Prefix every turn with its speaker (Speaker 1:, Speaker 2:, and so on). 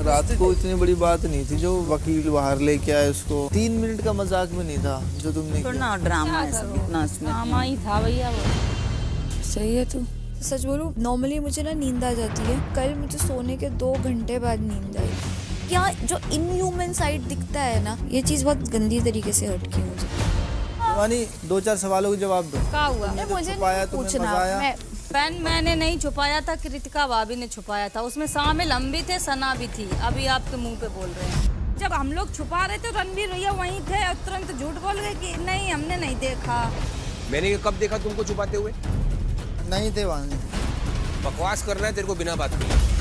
Speaker 1: रात को इतनी बड़ी बात नहीं थी जो वकील बाहर लेके आए उसको। 3 मिनट का मजाक में नहीं था जो तुमने
Speaker 2: किया। ड्रामा है सब, इतना
Speaker 3: ड्रामा ही था भैया वो।
Speaker 2: सही है तू।
Speaker 4: सच बोलूं, नॉर्मली मुझे ना नींद आ जाती है। कल मुझे सोने के 2 घंटे बाद नींद आई। क्या जो इनह्यूमन साइड दिखता है ना, ये चीज बहुत गंदी तरीके से हट की मुझे।
Speaker 1: शिवानी 2-4 सवालों के जवाब दो।
Speaker 3: क्या हुआ?
Speaker 4: मुझे पूछना।
Speaker 3: पेन मैंने नहीं छुपाया था, कृतिका भाभी ने छुपाया था। उसमें शामिल हम भी थे, सना भी थी। अभी आपके मुंह पे बोल रहे हैं। जब हम लोग छुपा रहे थे रणवीर भैया वहीं थे और तुरंत झूठ बोल गए कि नहीं हमने नहीं देखा।
Speaker 5: मैंने कब देखा तुमको छुपाते हुए?
Speaker 1: नहीं थे वहाँ।
Speaker 5: बकवास करना है तेरे को बिना बात के।